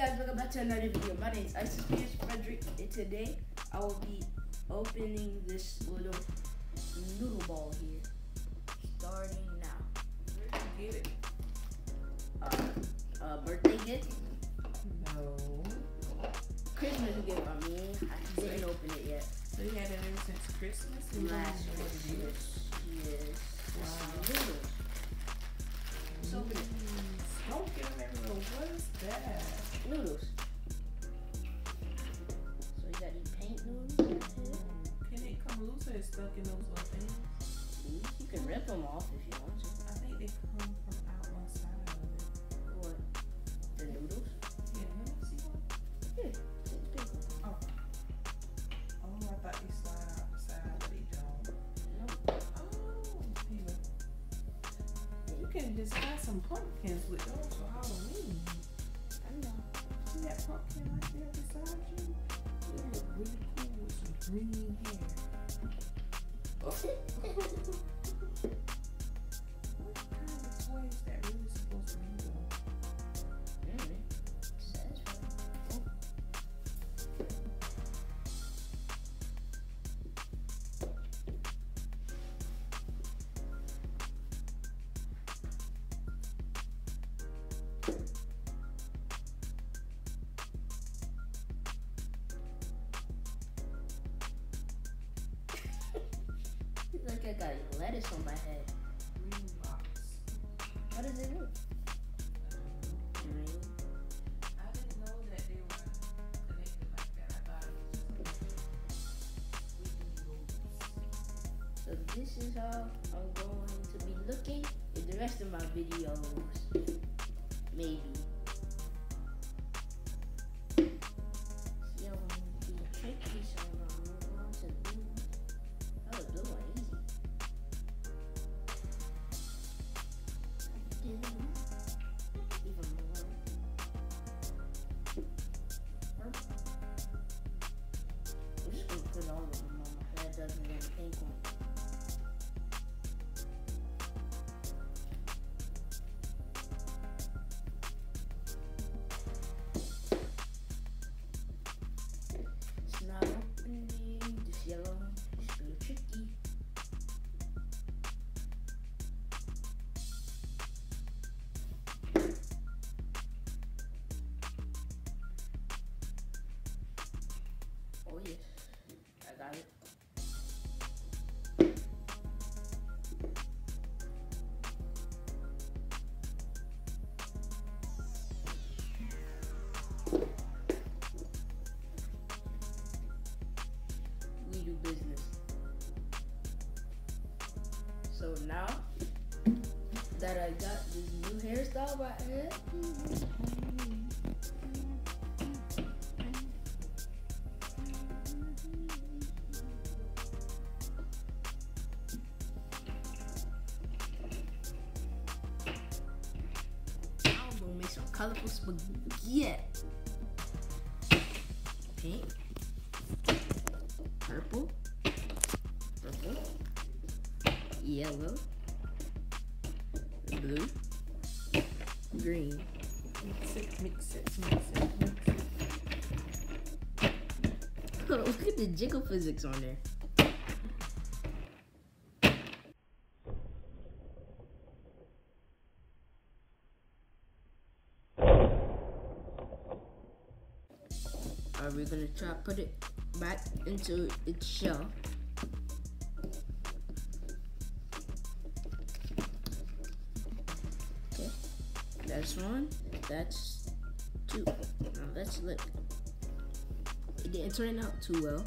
guys, welcome back to another video. My name is Isis Frederick, and today I will be opening this little noodle ball here. Starting now. Where'd you get it? Birthday gift. No. Christmas gift, I didn't open it yet. So you had it ever since Christmas? Last Christmas. Yes. Wow. Noodles. Let's open it. Don't get them everywhere. What is that? Noodles. So you got these paint noodles right here. Can it come loose or it's stuck in those little things? You can rip them off if you want to. I think they come from out one side of it. What? The noodles? Yeah, let me see one. Here. Take the big one. Oh, I thought they slide out the side, but they don't. No. Oh, here. You can disguise some pumpkins with those for Halloween. I know. See that pumpkin right there beside you? It look really cool with some green hair. What kind of toy is that really supposed to be though? Says right. Like I got lettuce on my head. Green box. How does it look? Green. I didn't know that they were connected like that. I thought it was just So this is how I'm going to be looking in the rest of my videos. Maybe. See, I want to be tricky, so I'm going to move on to blue. Oh, the blue one easy. Even more. Purple. I'm just going to put all of them on my head, doesn't get a pink one. It's not opening. This yellow one is really tricky. Oh yes, I got it. We do business. So now that I got this new hairstyle by head, I'm gonna make some colorful spaghetti. Pink, purple, yellow, blue, green. mix it. Look at the jiggle physics on there. Are we gonna try to put it back into its shell? Okay, that's one. That's two. Now let's look. It didn't turn out too well.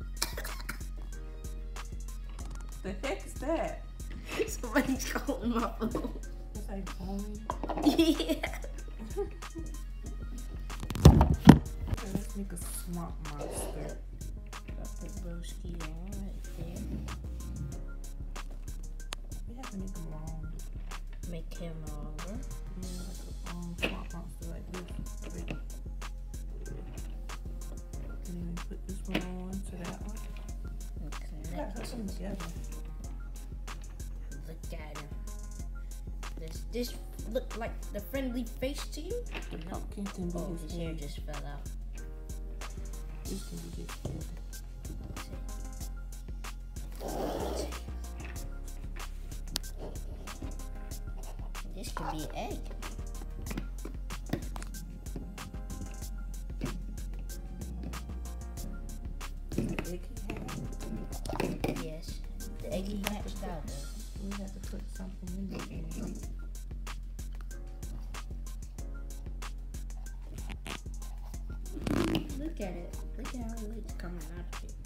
The heck is that? Somebody's calling my phone. It's like phone. Yeah. Okay, let's make a swamp monster. Got the broski on right there. We have to make him long. Make him longer. Yeah, like a swamp monster like this. Big. And then we put this one on to that one. Okay, We gotta put them together. look at him. This look like the friendly face to you? The pumpkin can be Oh, his his hair egg. just fell out. This can be his egg. This could be an egg. The egg he had. Yes. The egg he hatched out of. We have to put something in the egg. Look at it. Look at how it's coming out of it.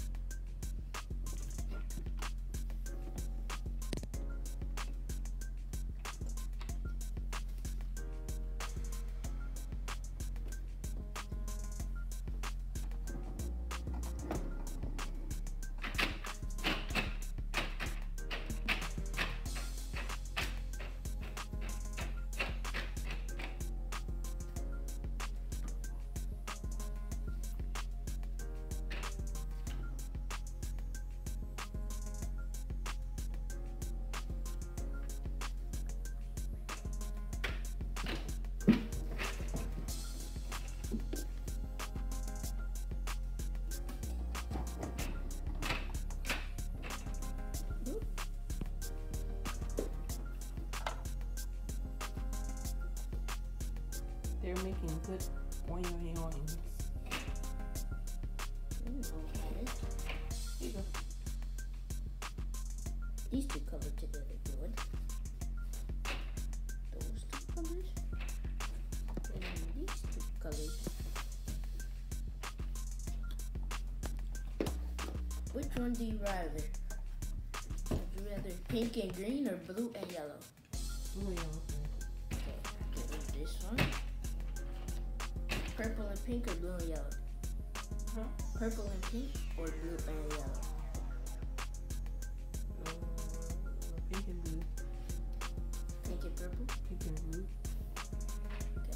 They're making good oings. Okay. Here you go. These two colors together good. Those two colors. And these two colors. Which one do you rather? Would you rather pink and green or blue and yellow? Blue and yellow. Okay, get rid of this one. Purple and pink or blue and yellow? Huh? Purple and pink or blue and yellow? Pink and blue. Pink and purple? Pink and blue. Okay.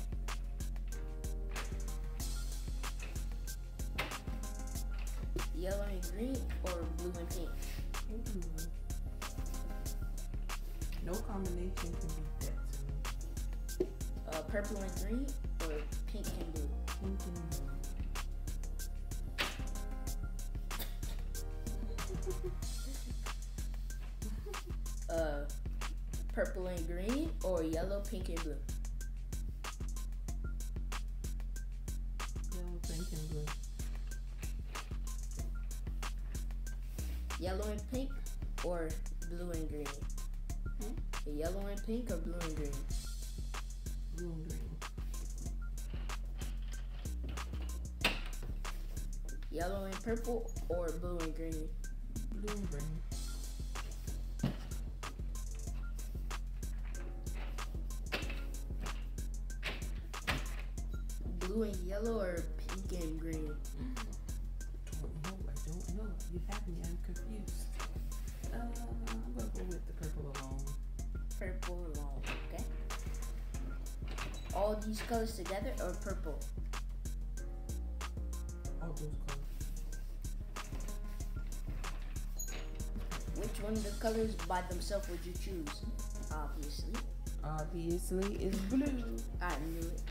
Yellow and green or blue and pink? Pink and blue. No combination can beat that to me. Purple and green or pink and blue? Pink and blue. Purple and green or yellow, pink and blue? Yellow, pink, and blue. Yellow and pink or blue and green? Yellow and pink or blue and green? Blue and green. Yellow and purple or blue and green? Blue and green. Blue and yellow or pink and green? I don't know. You have me. I'm confused. I'm gonna go with the purple alone. Purple alone, okay. All these colors together or purple? All those colors. Which one of the colors by themselves would you choose? Obviously. Obviously, it's blue. I knew it.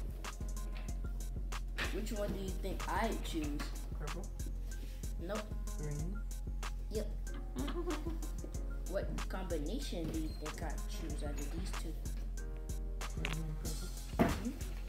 Which one do you think I'd choose? Purple. Nope. Green. Yep. What combination do you think I'd choose out of these two? Green and purple.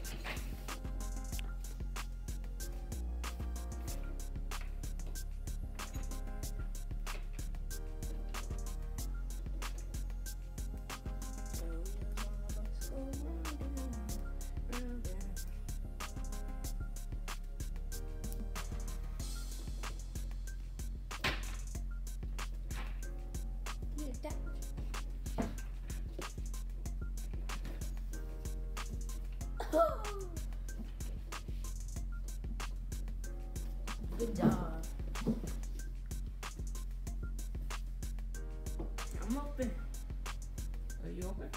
Good job. I'm open. Are you open?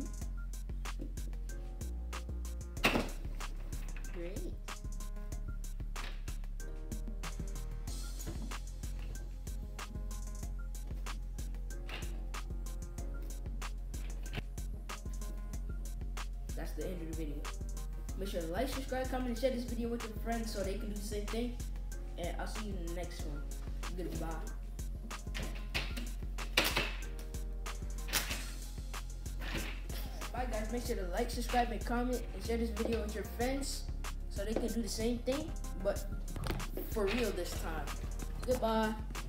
Great. that's the end of the video. Make sure to like, subscribe, comment, and share this video with your friends so they can do the same thing. And I'll see you in the next one. Goodbye. Bye guys, make sure to like, subscribe, and comment, and share this video with your friends so they can do the same thing, but for real this time. Goodbye.